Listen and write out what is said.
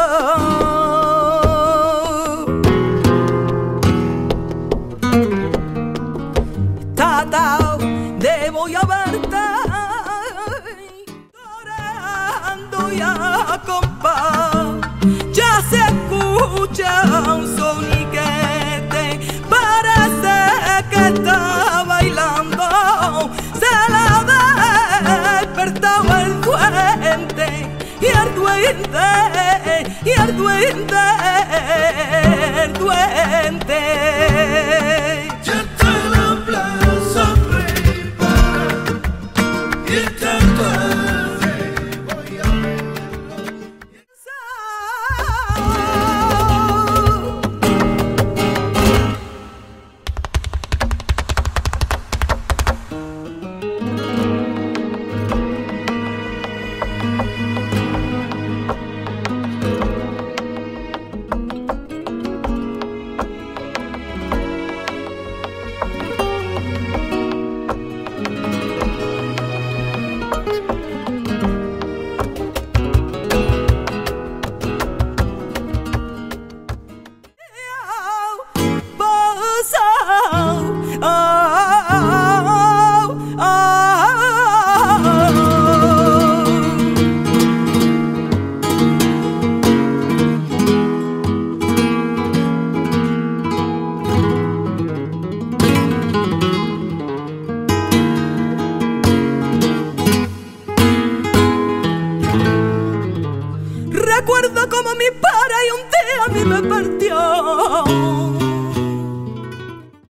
Tata, debo ya verte llorando ya, compa. Ya se escucha un soniquete, parece que está bailando. Se la despertaba el duende, y el duende, y el duende, el duende. Ya está la plaza arriba y está tarde, voy a recuerdo como mi padre un día a mí me partió.